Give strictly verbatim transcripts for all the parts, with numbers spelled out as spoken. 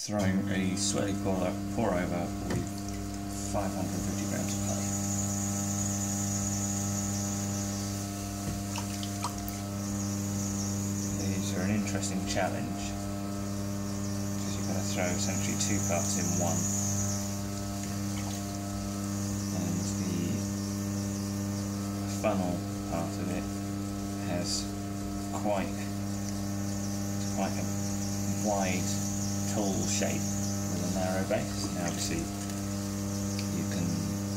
throwing a Swirly Pourover with five hundred fifty grams of clay. These are an interesting challenge because you've got to throw essentially two parts in one, and the funnel part of it has quite quite a wide tool shape with a narrow base. Now obviously you can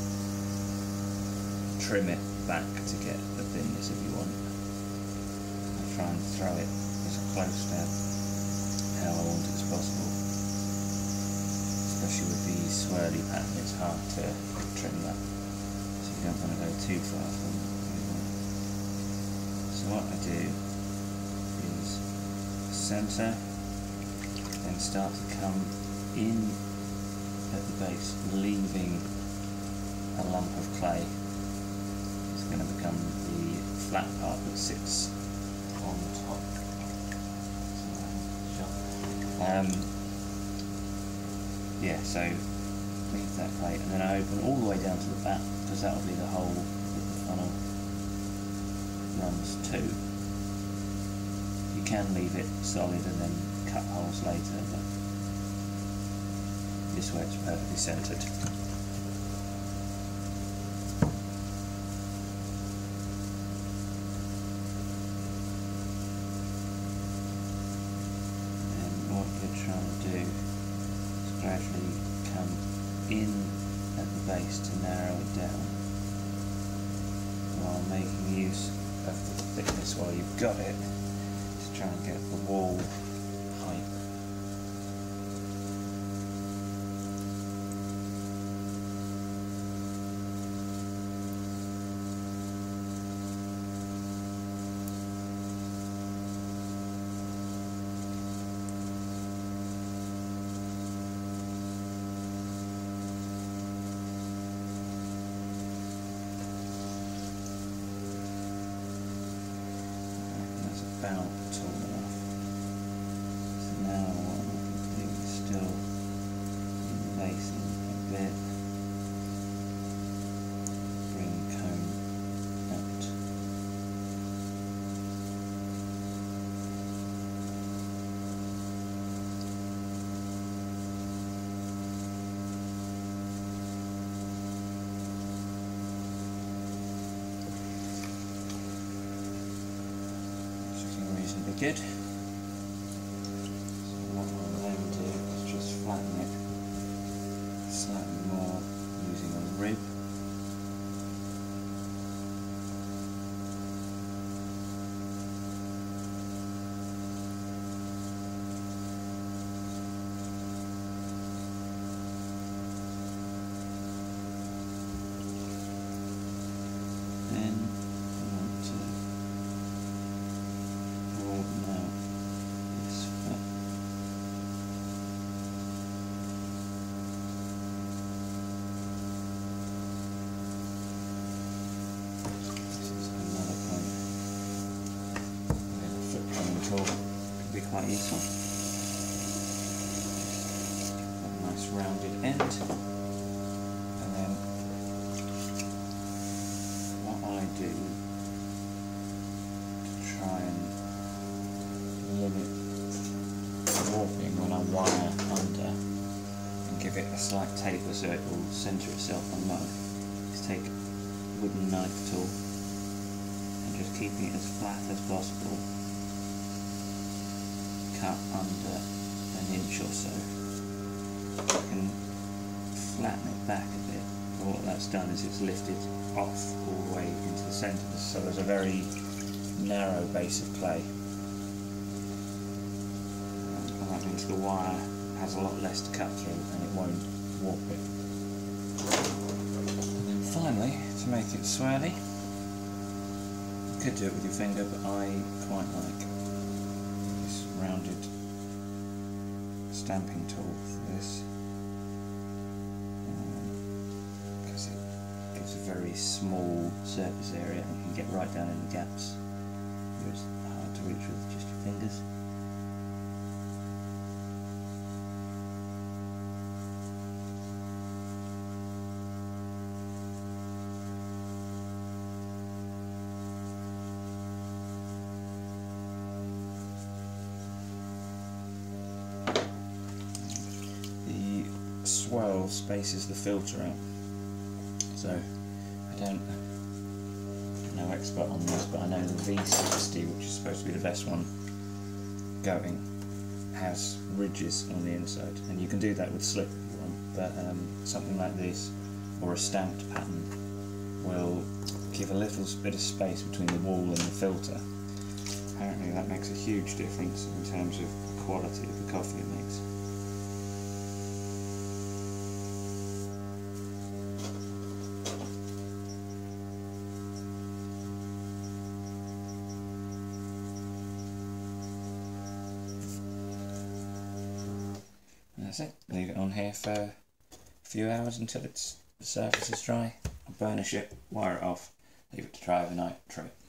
trim it back to get the thinness if you want. I'll try and throw it as close to how I want it as possible. Especially with the swirly pattern, it's hard to trim that, so you don't want to go too far from it. So what I do is centre, then start to come in at the base, leaving a lump of clay. It's going to become the flat part that sits on top. Um, yeah, so leave that clay, and then I open all the way down to the back, because that will be the hole that the funnel runs to. You can leave it solid and then cut holes later, but this way it's perfectly centred. And what you're trying to do is gradually come in at the base to narrow it down, while making use of the thickness while you've got it to try and get the wall height. About tall enough. So now what we can do is still base in a bit, bring the cone out. Reasonably good. So what I'll then do is just flatten it slightly more using a rib. Then can be quite useful. A nice rounded end, and then what I do to try and limit warping when I wire under and give it a slight taper so it will centre itself on mud is take a wooden knife tool and just keeping it as flat as possible. Cut under an inch or so. You can flatten it back a bit, and what that's done is it's lifted off all the way into the centre, so there's a very narrow base of clay, and that means the wire has a lot less to cut through and it won't warp it. And then finally, to make it swirly, you could do it with your finger, but I quite like rounded stamping tool for this, because um, it gives a very small surface area and you can get right down in the gaps. It's hard to reach with just your fingers. or spaces the filter out. So I don't, I'm no expert on this, but I know the V sixty, which is supposed to be the best one going, has ridges on the inside, and you can do that with slip if you want, but um, something like this or a stamped pattern will give a little bit of space between the wall and the filter. Apparently that makes a huge difference in terms of the quality of the coffee it makes. And that's it. Leave it on here for a few hours until it's, the surface is dry. Burnish it, wire it off, leave it to dry overnight, trim it.